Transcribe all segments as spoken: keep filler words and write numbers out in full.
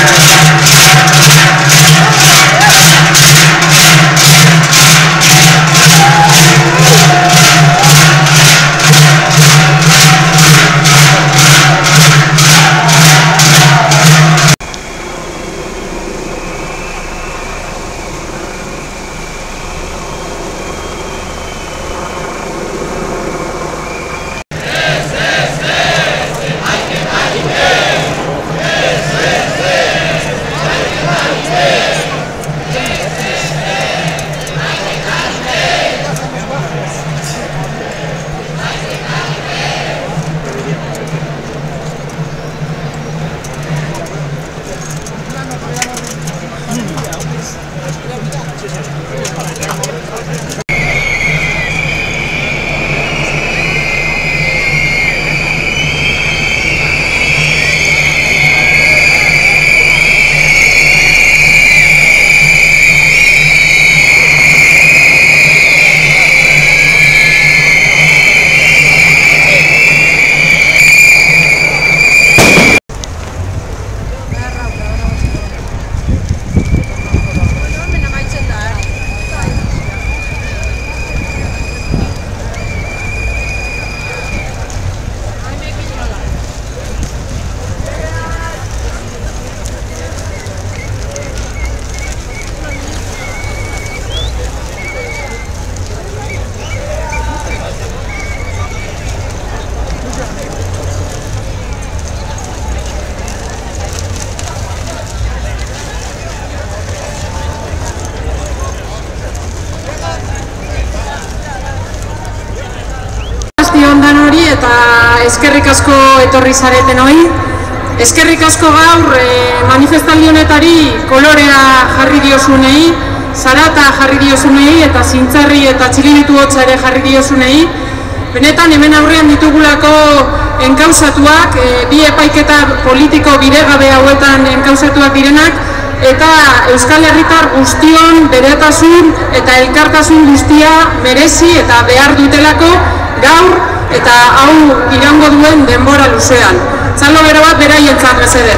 ondan hori eta eskerrik asko etorri zareten hori. Eskerrik asko gaur manifestaldi honetari kolorea jarri diozunei, zarata jarri diozunei eta zintzarri eta txilibitu hotza ere jarri diozunei. Benetan hemen aurrean ditugulako enkausatuak, bi epaiketa politiko bidegabe hauetan enkausatuak direnak, eta Euskal Herritar guztion beretasun eta elkartasun guztia merezi eta behar dutelako gaur eta hau irango duen denbora luzean. Txalo bero bat beraientzat mesedez.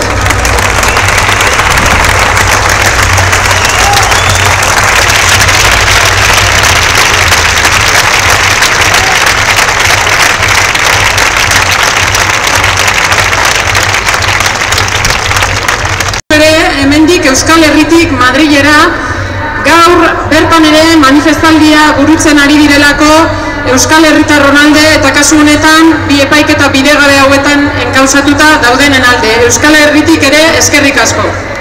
Hemendik Euskal Herritik Madrilera gaur bertan ere manifestaldia burutzen ari direlako Euskal Herritar alde eta kasu honetan bi epaiketa bidegabe hauetan enkausatuta daudenen alde. Euskal Herritik ere eskerrik asko.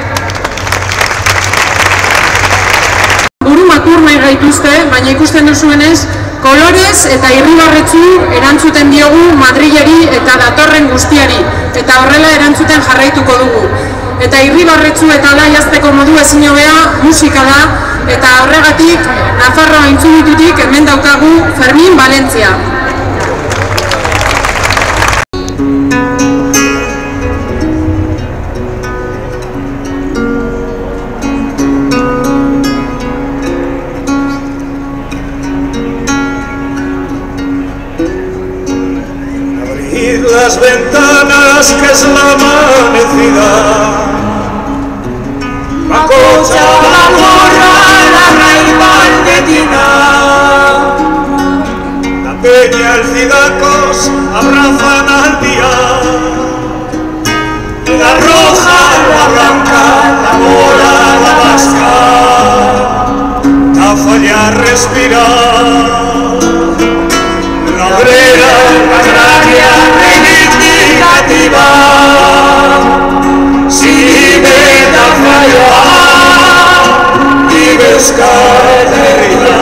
Buru makur nahi gaituzte, baina ikusten duzuenez, kolorez eta irribarretzu erantzuten diogu Madrileri eta datorren guztiari, eta horrela erantzuten jarraituko dugu. Eta irribarretzu eta da jazteko modu ezin hobea musika da, eta horregatik Nafarroa intzunitutik hemen daukagu Fermin Valentzia. Abrid las ventanas que es la amanecida. Macocha la gorra, la raíz valdetina. La peña, el cidacos abrazan al día. La roja, la blanca, la mora, la vasca. La falla respirar. La obrera, la agraria, reivindicativa. Si me da fallar y descartería.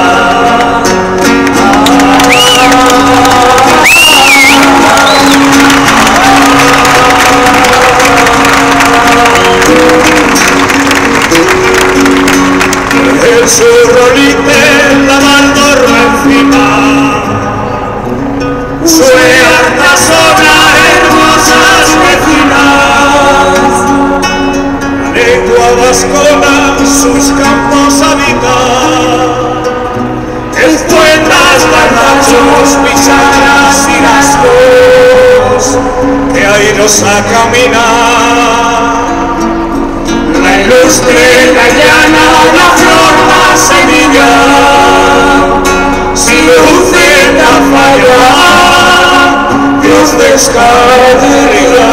El surrolite la maldorma encima. Sue harta sobra hermosas vecinas. Lengua vascona sus campos habita. Espuelas, garnachos, pisaras y rasgos que airos a caminar. estrella llana, la flor, la semilla, si luceta falla, Dios descarga.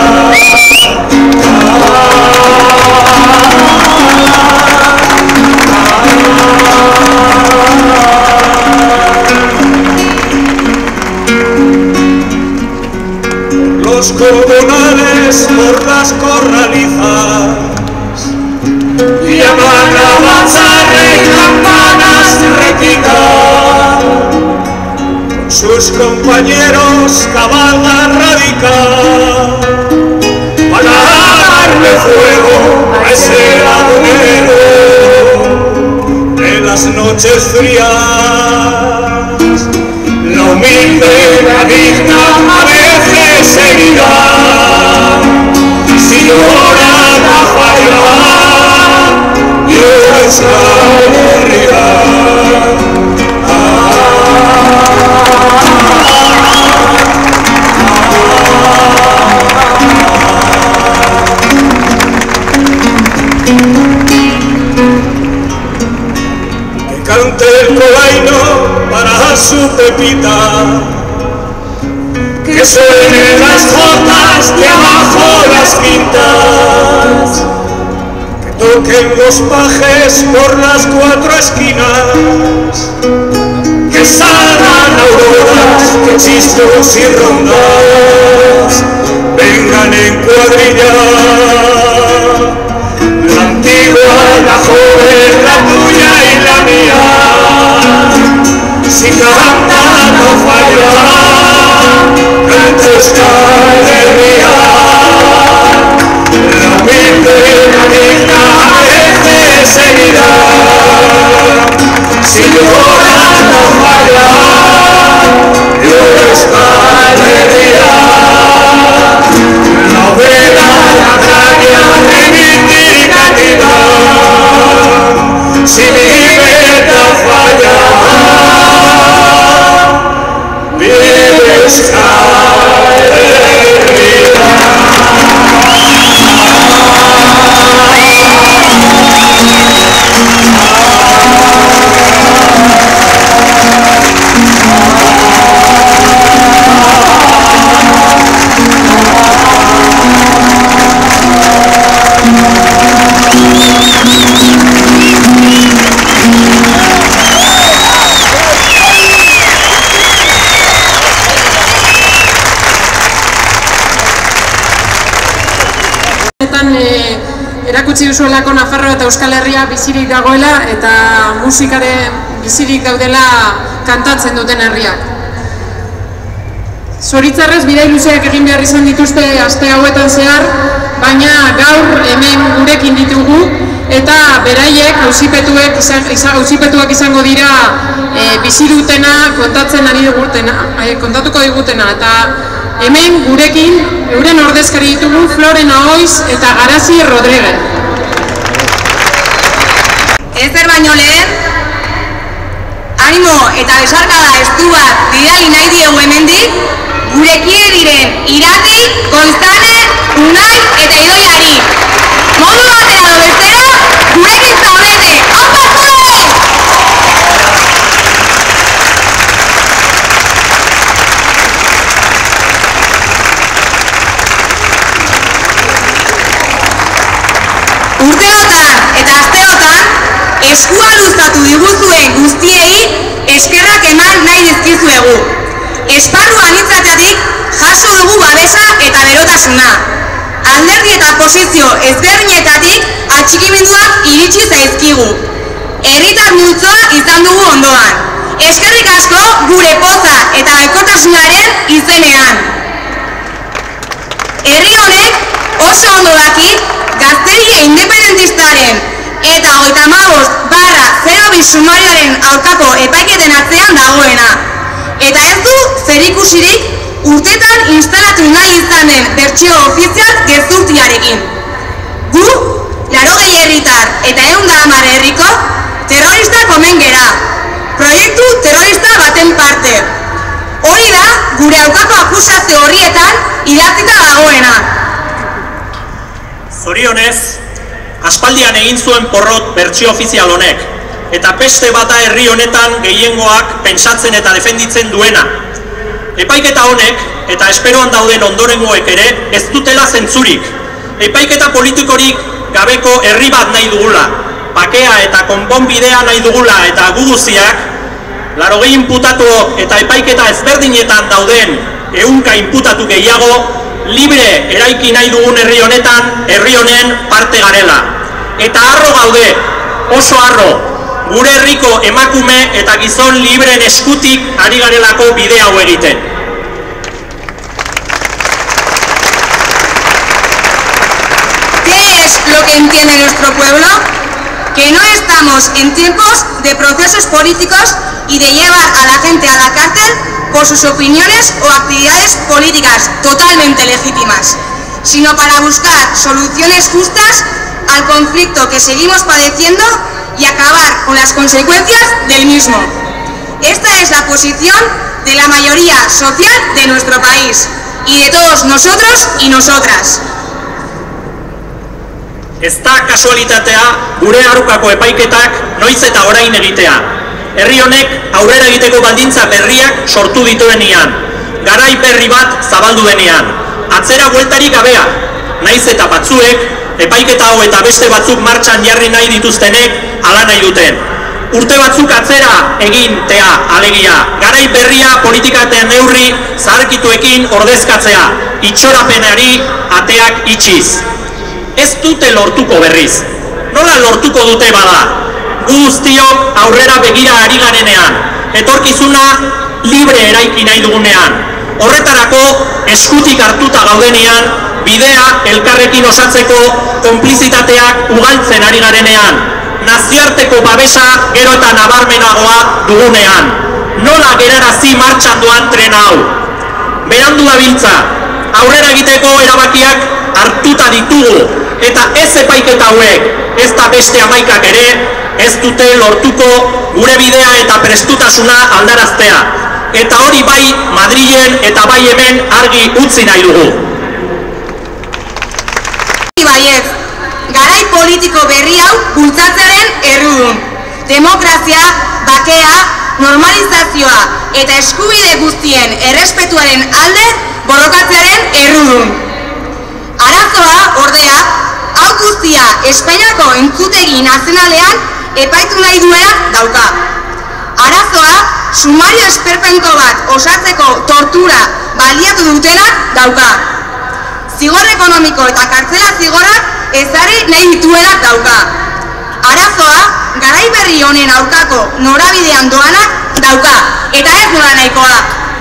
Los comunales por las corralizas llaman a avanzar en campanas retican, con sus compañeros cabalga radical para darle fuego a ese lagunero de las noches frías. La humilde, la digna, a veces herida, si llora la falla, Dios la herida. Que cante el colaino para su Pepita, que suenen las jotas de abajo las quintas, que toquen los pajes por las cuatro esquinas, que salgan auroras, que chistos y rondas vengan en cuadrilla. La antigua, la joven, la tuya y la mía, si canta no falla, cantos cada día. La humilde, la digna, a veces herida, si llora no falla, Dios cada día. La oveja, la agraria, reivindicativa, si vive no falla, vives erakutsi duzuelako Nafarroa eta Euskal Herria bizirik dagoela eta musikaren bizirik daudela kantatzen duten herriak. Zoritzarrez bidai luzeak egin behar izan dituzte aste hauetan zehar, baina gaur hemen gurekin ditugu eta beraiek auzipetuek auzipetuak izango dira e, bizi dutena kontatzen ari digutena, e, kontatuko digutena eta hemen gurekin euren ordezkari ditugu Florena Oiz eta Garazi Rodríguez. Ezer baino lehen, animo eta besarkada estu bat bidali nahi diegu hemendik, gure kide diren Irati, Gonzane, Unai eta Idoiari. Modu batera edo bestera, gurekin zaudete. Aupa zure! Urteotan eta asteotan eskua luzatu diguzuen guztiei eskerrak eman nahi dizkizuegu. Esparru anitzatetik jaso dugu babesa eta berotasuna. Alderdi eta posizio ezberdinetatik atxikimenduak iritsi zaizkigu. Herritar multzoa izan dugu ondoan. Eskerrik asko gure poza eta bekotasunaren izenean. Herri honek oso ondo daki Gazteria independentistaren eta hogeita hamabost barra zero bi sumarioaren aurkako epaiketen atzean dagoena. Eta ez du zerikusirik urtetan instalatu nahi izanen bertsio ofizial gezurtiarekin. Gu, laurogei herritar eta ehun eta hamar herriko terroristak omen gera, proiektu terrorista baten parte. Hori da gure aurkako akusazio horrietan idatzita dagoena. Zorionez, Aspaldian egin zuen porrot bertsio ofizial honek, eta peste bata herri honetan gehiengoak pentsatzen eta defenditzen duena. Epaiketa honek, eta esperoan dauden ondorengoek ere, ez dutela zentzurik. Epaiketa politikorik gabeko herri bat nahi dugula, bakea eta konponbidea nahi dugula eta guguziak, laurogei inputatu eta epaiketa ezberdinetan dauden ehunka inputatu gehiago, libre eraiki nahi dugun herri honetan, herri honen parte garela. Eta harro gaude, oso harro, gure herriko emakume eta gizon libreen eskutik ari garelako bide hau egiten. ¿Qué es lo que entiende nuestro pueblo? Que no estamos en tiempos de procesos políticos y de llevar a la gente a la cárcel por sus opiniones o actividades políticas totalmente legítimas, sino para buscar soluciones justas al conflicto que seguimos padeciendo y acabar con las consecuencias del mismo. Esta es la posición de la mayoría social de nuestro país y de todos nosotros y nosotras. Ez da kasualitatea gure arukako epaiketak noiz eta orain egitea. Herri honek aurrera egiteko baldintza berriak sortu dituenean, garai berri bat zabaldu denean, atzera bueltarik gabea, naiz eta batzuek, epaiketa hau eta beste batzuk martxan jarri nahi dituztenek hala nahi duten. Urte batzuk atzera egintea alegia, garai berria politikatean neurri zaharkituekin ordezkatzea, itxorapenari ateak itxiz. Ez dute lortuko berriz. Nola lortuko dute bada? Gu guztiok aurrera begira ari garenean, etorkizuna libre eraiki nahi dugunean. Horretarako eskutik hartuta gaudenean, bidea elkarrekin osatzeko konplizitateak ugaltzen ari garenean, nazioarteko babesa gero eta nabarmenagoa dugunean. Nola gerarazi martxan doan tren hau? Berandu dabiltza, aurrera egiteko erabakiak hartuta ditugu, eta ez epaiketa hauek, ez da beste hamaikak ere, ez dute lortuko gure bidea eta prestutasuna aldaraztea. Eta hori bai Madrilen eta bai hemen argi utzi nahi dugu. Ibaiez, garai politiko berri hau bultzatzearen errudun. Demokrazia, bakea, normalizazioa eta eskubide guztien errespetuaren alde borrokatzearen errudun. Arazoa, ordea, hau guztia Espainiako entzutegi nazionalean epaitu nahi duena dauka. Arazoa, sumario esperpento bat osatzeko tortura baliatu dutenak dauka. Zigor ekonomiko eta kartzela zigorrak ezarri nahi dituenak dauka. Arazoa, garai berri honen aurkako norabidean doanak dauka, eta ez nola nahikoa.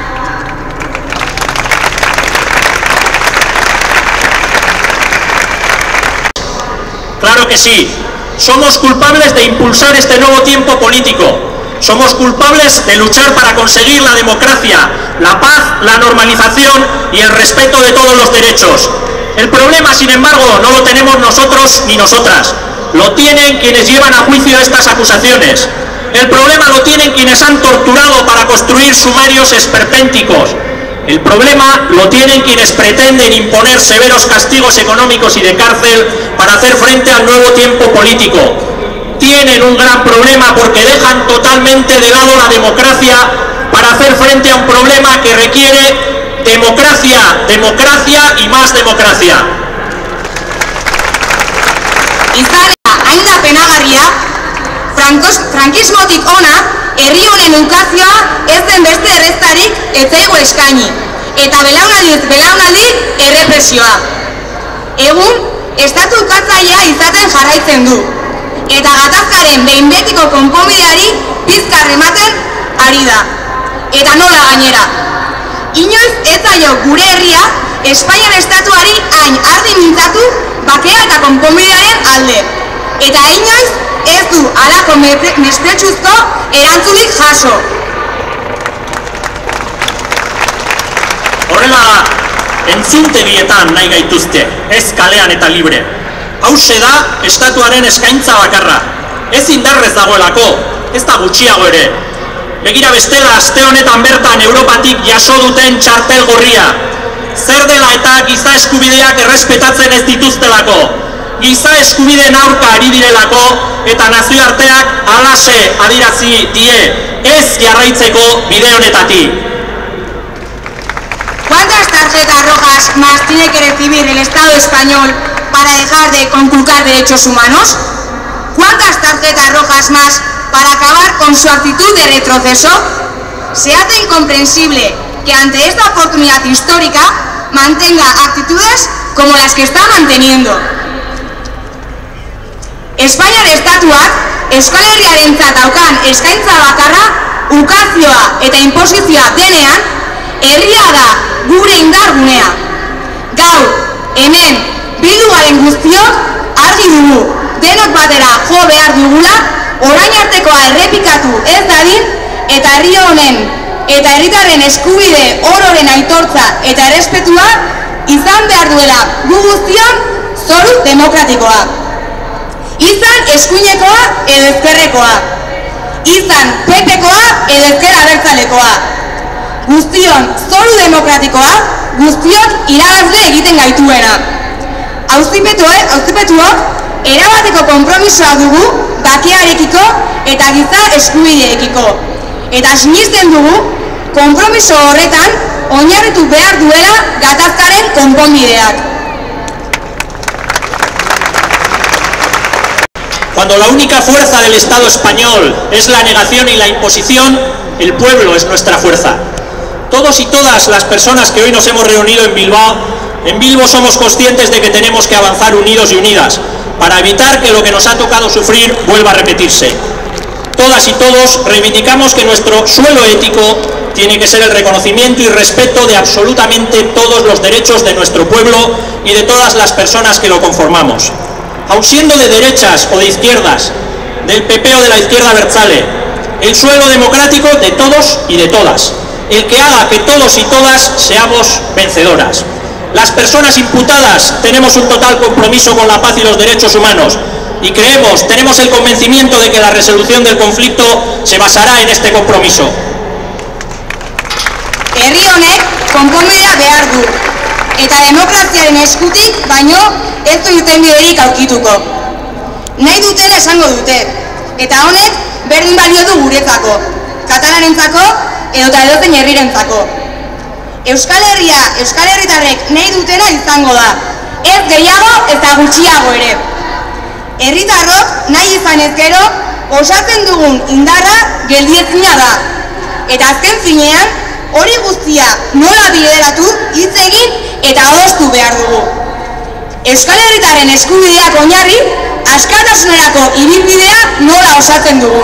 Claro que sí, somos culpables de impulsar este nuevo tiempo político. Somos culpables de luchar para conseguir la democracia, la paz, la normalización y el respeto de todos los derechos. El problema, sin embargo, no lo tenemos nosotros ni nosotras. Lo tienen quienes llevan a juicio estas acusaciones. El problema lo tienen quienes han torturado para construir sumarios esperpénticos. El problema lo tienen quienes pretenden imponer severos castigos económicos y de cárcel para hacer frente al nuevo tiempo político. Tienen un gran problema porque dejan totalmente de lado la democracia para hacer frente a un problema que requiere democracia, democracia y más democracia. Izana, hain da penagarria, frankismotik ona, herri honen ukazioa ez den beste erreztarik etzaigu eskaini, eta belaunaldiz belaunaldi errepresioa. Egun, estatu ukatzailea izaten jarraitzen du, eta gatazkaren behin betiko konponbideari pizkar ematen ari da. Eta nola gainera. Inoiz ez zaio gure herria Espainiar estatuari hain ardi mintzatu bakea eta konponbidearen alde. Eta inoiz ez du halako mespretxuzko erantzunik jaso. Horrela, entzuntegietan nahi gaituzte, ez kalean eta libre. Hauxe da estatuaren eskaintza bakarra. Ez indarrez dagoelako, ez da gutxiago ere. Begira bestela, aste honetan bertan Europatik jaso duten txartel gorria. Zer dela eta giza eskubideak errespetatzen ez dituztelako. giza eskubideen aurka ari direlako eta nazioarteak halaxe adierazi die ez jarraitzeko bide honetatik. ¿Cuántas tarjetas rojas más tiene que recibir el Estado español para dejar de conculcar derechos humanos? ¿Cuántas tarjetas rojas más para acabar con su actitud de retroceso? Se hace incomprensible que ante esta oportunidad histórica mantenga actitudes como las que está manteniendo. Espainiar estatuak Euskal Herriarentzat daukan eskaintza bakarra ukazioa eta inposizioa denean, herria da gure indargunea. Gaur, hemen, bildu garen guztiok argi dugu, denok batera jo behar dugula, orain artekoa errepikatu ez dadin, eta herri honen eta herritarren eskubide ororen aitortza eta errespetua izan behar duela gu guztion zoru demokratikoa. Izan eskuinekoa edo ezkerrekoa, izan pepekoa edo ezker abertzalekoa. Guztion zoru demokratikoa, guztiok irabazle egiten gaituena. Auzipetuok erabateko konpromisoa dugu bakearekiko eta giza eskubideekiko. Eta sinisten dugu, konpromiso horretan oinarritu behar duela gatazkaren konponbideak. Cuando la única fuerza del Estado español es la negación y la imposición, el pueblo es nuestra fuerza. Todos y todas las personas que hoy nos hemos reunido en Bilbao, en Bilbo somos conscientes de que tenemos que avanzar unidos y unidas para evitar que lo que nos ha tocado sufrir vuelva a repetirse. Todas y todos reivindicamos que nuestro suelo ético tiene que ser el reconocimiento y respeto de absolutamente todos los derechos de nuestro pueblo y de todas las personas que lo conformamos. Aun siendo de derechas o de izquierdas, del P P o de la izquierda abertzale, el suelo democrático de todos y de todas, el que haga que todos y todas seamos vencedoras. Las personas imputadas tenemos un total compromiso con la paz y los derechos humanos y creemos, tenemos el convencimiento de que la resolución del conflicto se basará en este compromiso. Herri honek konponbidea behar du, eta demokraziaren eskutik baino ez du irtenbiderik aurkituko. Nahi dutela esango dute, eta honek berdin balio du guretzako, katalanentzako edota edozein herrirentzako. Euskal Herria, Euskal Herritarrek nahi dutena izango da, ez gehiago eta gutxiago ere. Herritarrok nahi izan ez gero, osatzen dugun indarra geldiezina da. Eta azken finean, hori guztia nola bideratu, hitz egin eta adostu behar dugu. Euskal Herritarren eskubideak oinarri, askatasunerako ibilbidea nola osatzen dugu.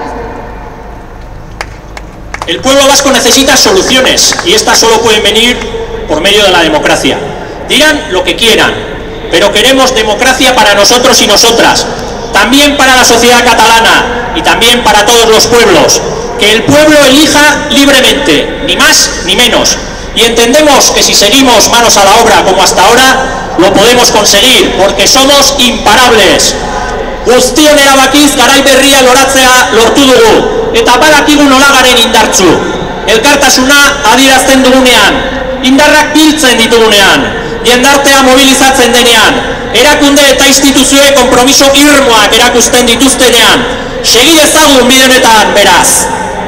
El pueblo vasco necesita soluciones y estas solo pueden venir por medio de la democracia. Dirán lo que quieran, pero queremos democracia para nosotros y nosotras, también para la sociedad catalana y también para todos los pueblos. Que el pueblo elija libremente, ni más ni menos. Y entendemos que si seguimos manos a la obra como hasta ahora, lo podemos conseguir, porque somos imparables. Guztion erabakiz garai berria loratzea lortu dugu, eta badakigu nola garen indartzu. Elkartasuna adierazten dugunean, indarrak biltzen ditugunean, jendartea mobilizatzen denean, erakunde eta instituzioe konpromiso irmoak erakusten dituztenean, segi dezagun bide honetan beraz.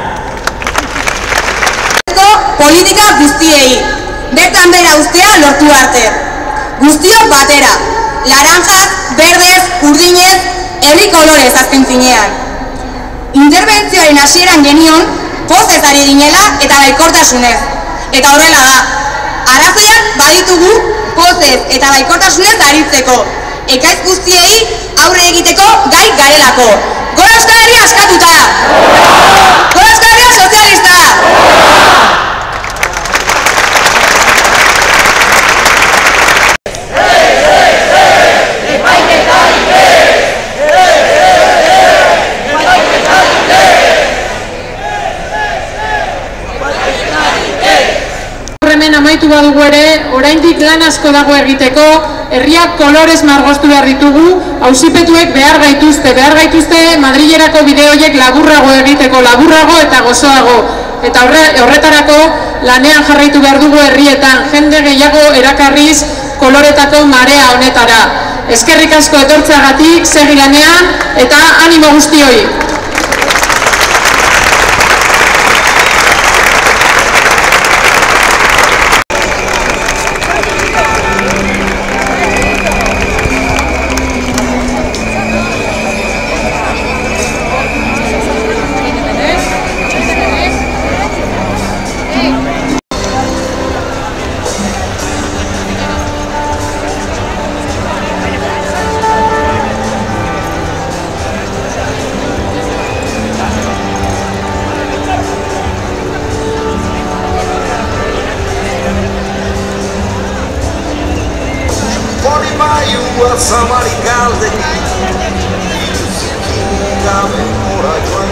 Politika guztiei, bertan bera ustea lortu arte. Guztiok batera, laranjaz, berdez, urdinez, herri kolorez azken finean. Interbentzioaren hasieran genion, pozez ari ginela eta baikortasunez. Eta horrela da, arazoak baditugu pozez eta baikortasunez aritzeko. Ekaitz guztiei aurre egiteko gai garelako. Gora Euskal Herria askatuta! Gora Euskal Herria sozialista! Amaitu badugu ere, oraindik lan asko dago egiteko, herriak kolorez margostu behar ditugu, auzipetuek behar gaituzte, behar gaituzte Madrilerako bide horiek laburrago egiteko, laburrago eta gozoago. Eta horretarako lanean jarraitu behar dugu herrietan, jende gehiago erakarriz koloretako marea honetara. Eskerrik asko etortzeagatik, segi lanean eta animo guztioi. Samari calde, gabe ora